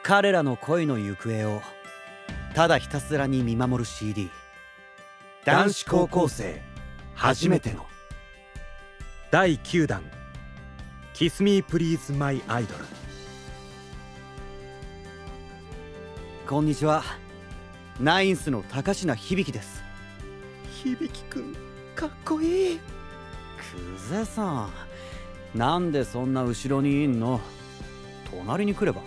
彼らの恋の行方をただひたすらに見守る CD。 男子高校生初めての第9弾「Kiss Me Please My Idol」。 こんにちは、ナインスの高階響です。 響くんかっこいい。 クゼさん、なんでそんな後ろにいんの？隣に来れば。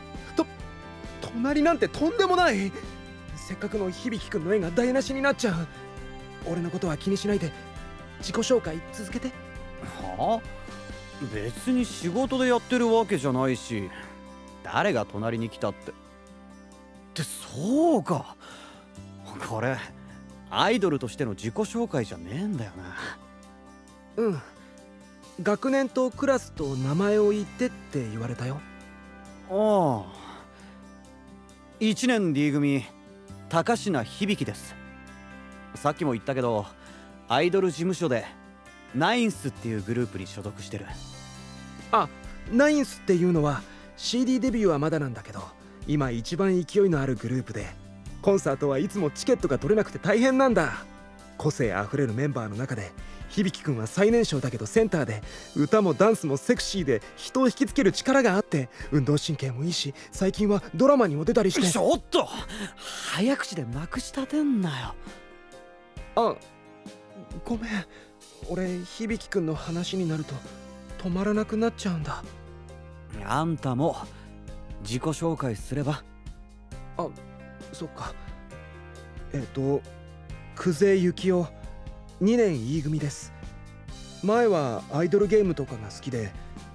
隣なんてとんでもない。せっかくの響くんの絵が台無しになっちゃう。俺のことは気にしないで自己紹介続けて。 はあ？別に仕事でやってるわけじゃないし、誰が隣に来たってそうか、これアイドルとしての自己紹介じゃねえんだよな。 うん、学年とクラスと名前を言ってって言われたよ。 ああ、1年 D 組高階響です。さっきも言ったけど、アイドル事務所でナインスっていうグループに所属してる。 あ、ナインスっていうのは CD デビューはまだなんだけど、今一番勢いのあるグループで、コンサートはいつもチケットが取れなくて大変なんだ。個性あふれるメンバーの中で響くんは最年少だけどセンターで、歌もダンスもセクシーで人を引きつける力があって、運動神経もいいし、最近はドラマにも出たりして。 ちょっと早口でまくし立てんなよ。 あ、ごめん、俺響くんの話になると止まらなくなっちゃうんだ。 あんたも自己紹介すれば。 あ、そっか。久世幸男、2年 E 組です。前はアイドルゲームとかが好きで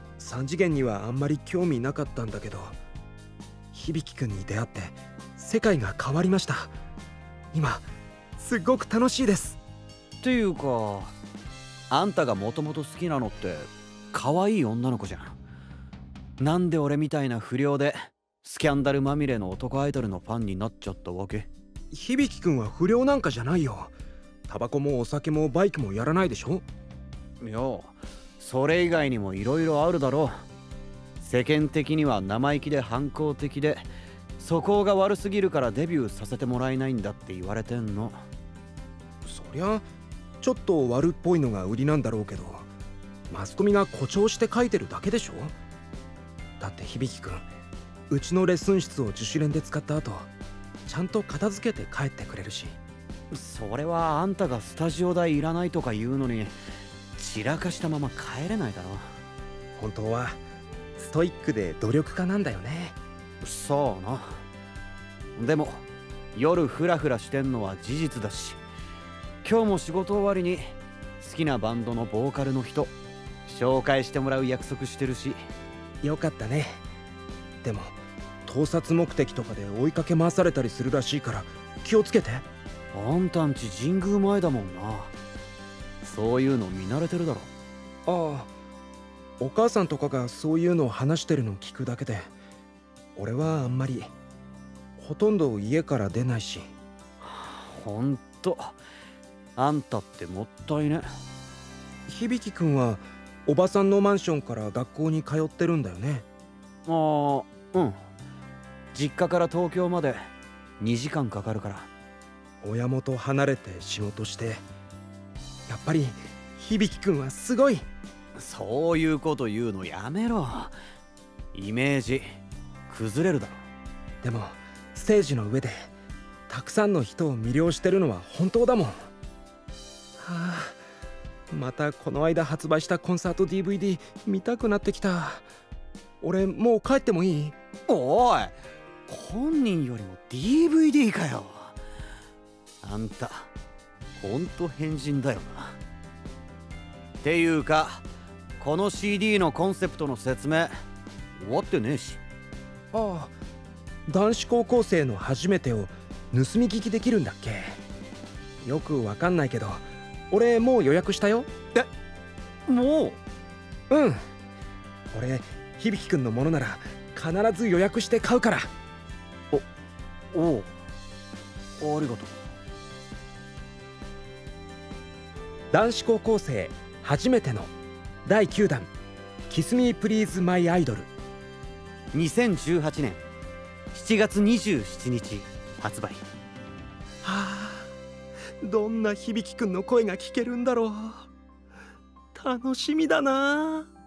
3次元にはあんまり興味なかったんだけど、響くんに出会って世界が変わりました。今すっごく楽しいです。 っていうか、あんたがもともと好きなのって可愛い女の子じゃん。なんで俺みたいな不良でスキャンダルまみれの男アイドルのファンになっちゃったわけ？ 響くんは不良なんかじゃないよ。タバコもお酒もバイクもやらないでしょ。 いや、それ以外にも色々あるだろう。世間的には生意気で反抗的で、素行が悪すぎるからデビューさせてもらえないんだって言われてんの。 そりゃちょっと悪っぽいのが売りなんだろうけど、マスコミが誇張して書いてるだけでしょ。だって響くん、うちのレッスン室を自主練で使った後ちゃんと片付けて帰ってくれるし。 それはあんたがスタジオ代いらないとか言うのに散らかしたまま帰れないだろ。 本当はストイックで努力家なんだよね。 そうな。でも夜フラフラしてんのは事実だし、今日も仕事終わりに好きなバンドのボーカルの人紹介してもらう約束してるし。 よかったね。でも盗撮目的とかで追いかけ回されたりするらしいから気をつけて。 あんたんち神宮前だもんな。そういうの見慣れてるだろ。 ああ、お母さんとかがそういうのを話してるのを聞くだけで、俺はあんまりほとんど家から出ないし。 ほんとあんたってもったいね。 響くんはおばさんのマンションから学校に通ってるんだよね。 ああ、うん。実家から東京まで2時間かかるから。 親元離れて仕事して。やっぱり響くんはすごい。 そういうこと言うのやめろ。イメージ崩れるだろ。 でもステージの上でたくさんの人を魅了してるのは本当だもん。はあ、またこの間発売したコンサート DVD 見たくなってきた。俺もう帰ってもいい？ おい、本人よりも DVD かよ。あんたほんと変人だよな。っていうか、この CD のコンセプトの説明終わってねえし。 ああ、男子高校生の初めてを盗み聞きできるんだっけ？よくわかんないけど俺もう予約したよ。 え、もう？うん、俺響くんのものなら必ず予約して買うから。 おう、ありがとう。 男子高校生初めての第9弾「Kiss Me Please My Idol」。 2018年 7月27日発売。 はあ、どんな響くんの声が聞けるんだろう。楽しみだな。